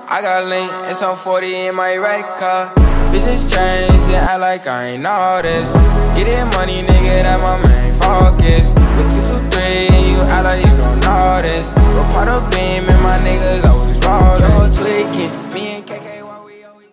I got link and some 40 in my right car. Bitches change and act like I ain't all this. Get it money, nigga, that my main focus. With 223 and you act like you don't know this. Go part of beam and my niggas always rollin'. No tweaking, me and KK, why we always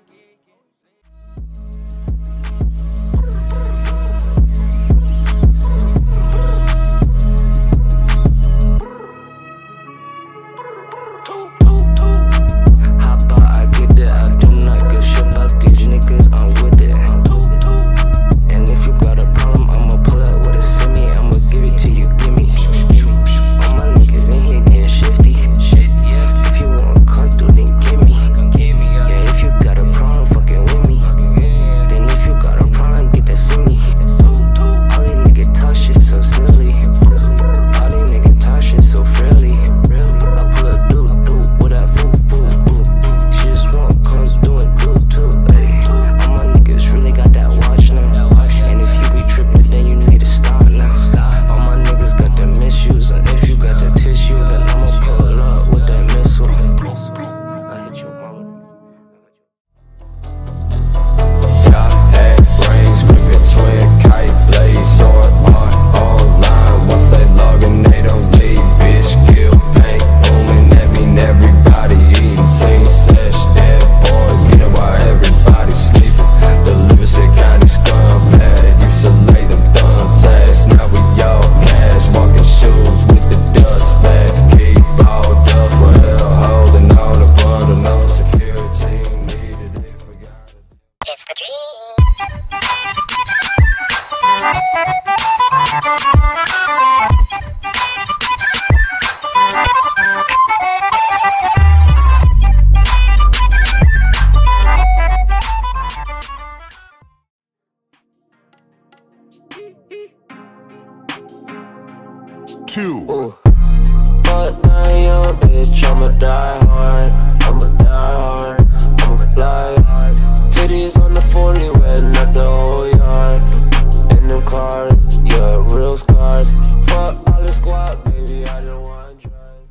Fuck that young bitch, I'ma die hard. I'ma die hard, I'ma fly hard. Titties on the 40 wet, not the whole yard. In them cars, yeah, real scars. Fuck all the squad, baby, I don't want to drive.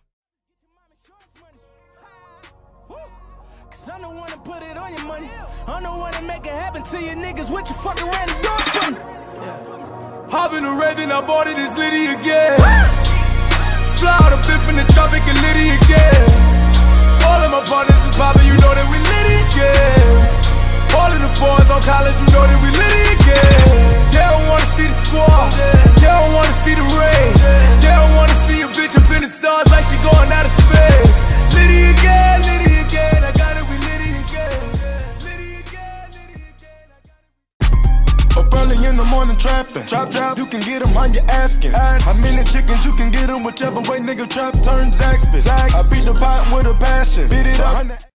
Cause I don't wanna put it on your money. I don't wanna make it happen to you niggas. What you fucking ran the door for me? Hop in the red, then I bought it, it's Liddy again. Fly out a bit from the tropic and Liddy again. All of my partners is poppin', you know that we Liddy again. All of the fours on college, you know that we Liddy again. They don't wanna see the squad, they don't wanna see the rain. They don't wanna see a bitch up in the stars like she going out of space. Liddy again, Liddy again, I got it, we Liddy again. Liddy again, Liddy again, I got it. Up early in the morning trapping, chop, you can get them on your asking. How many chickens you can get them, whichever way nigga trap turns Zaxby's. I beat the pot with a passion, beat it up.